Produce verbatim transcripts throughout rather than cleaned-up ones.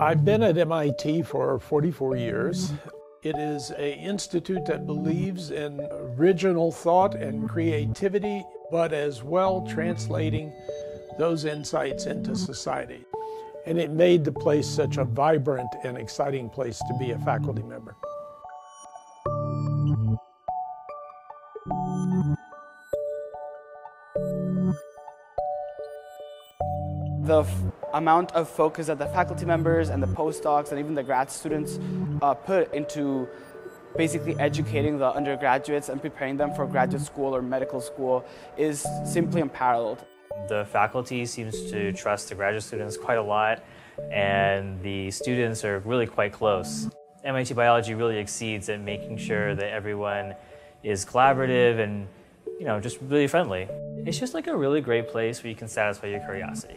I've been at M I T for forty-four years. It is an institute that believes in original thought and creativity, but as well translating those insights into society. And it made the place such a vibrant and exciting place to be a faculty member. The f amount of focus that the faculty members and the postdocs and even the grad students uh, put into basically educating the undergraduates and preparing them for graduate school or medical school is simply unparalleled. The faculty seems to trust the graduate students quite a lot, and the students are really quite close. M I T Biology really exceeds at making sure that everyone is collaborative and, you know, just really friendly. It's just like a really great place where you can satisfy your curiosity.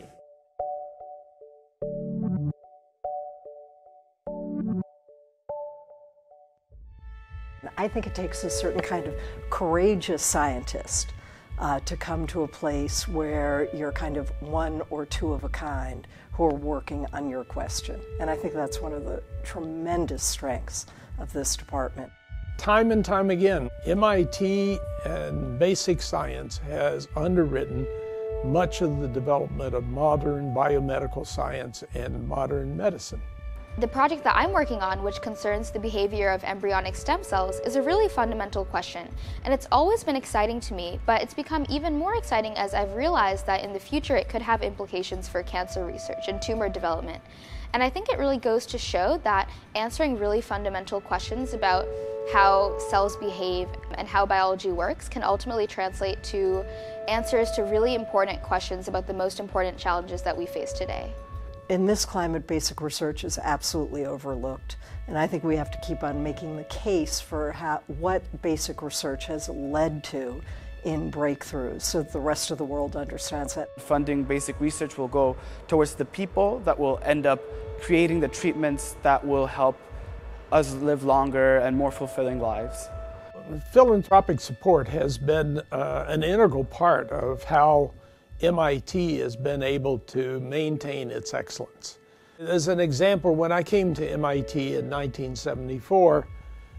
I think it takes a certain kind of courageous scientist uh, to come to a place where you're kind of one or two of a kind who are working on your question. And I think that's one of the tremendous strengths of this department. Time and time again, M I T and basic science has underwritten much of the development of modern biomedical science and modern medicine. The project that I'm working on, which concerns the behavior of embryonic stem cells, is a really fundamental question. And it's always been exciting to me, but it's become even more exciting as I've realized that in the future it could have implications for cancer research and tumor development. And I think it really goes to show that answering really fundamental questions about how cells behave and how biology works can ultimately translate to answers to really important questions about the most important challenges that we face today. In this climate, basic research is absolutely overlooked, and I think we have to keep on making the case for how, what basic research has led to in breakthroughs so that the rest of the world understands that. Funding basic research will go towards the people that will end up creating the treatments that will help us live longer and more fulfilling lives. Philanthropic support has been uh, an integral part of how M I T has been able to maintain its excellence. As an example, when I came to M I T in nineteen seventy-four,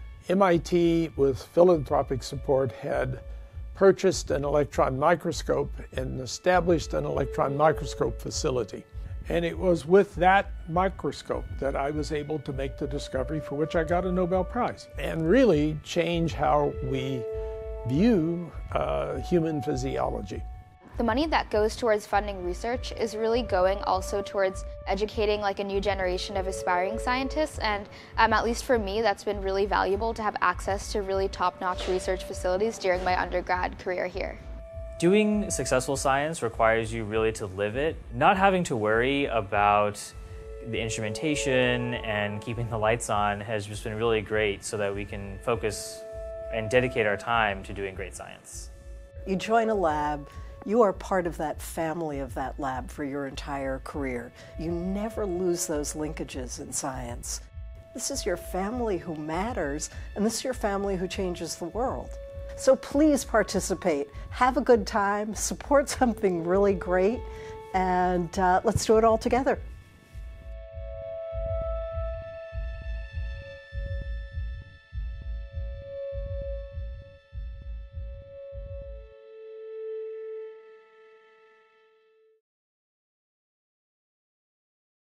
M I T with philanthropic support had purchased an electron microscope and established an electron microscope facility. And it was with that microscope that I was able to make the discovery for which I got a Nobel Prize and really change how we view uh, human physiology. The money that goes towards funding research is really going also towards educating like a new generation of aspiring scientists, and um, at least for me that's been really valuable to have access to really top-notch research facilities during my undergrad career here. Doing successful science requires you really to live it. Not having to worry about the instrumentation and keeping the lights on has just been really great so that we can focus and dedicate our time to doing great science. You join a lab, you are part of that family of that lab for your entire career. You never lose those linkages in science. This is your family who matters, and this is your family who changes the world. So please participate, have a good time, support something really great, and uh, let's do it all together.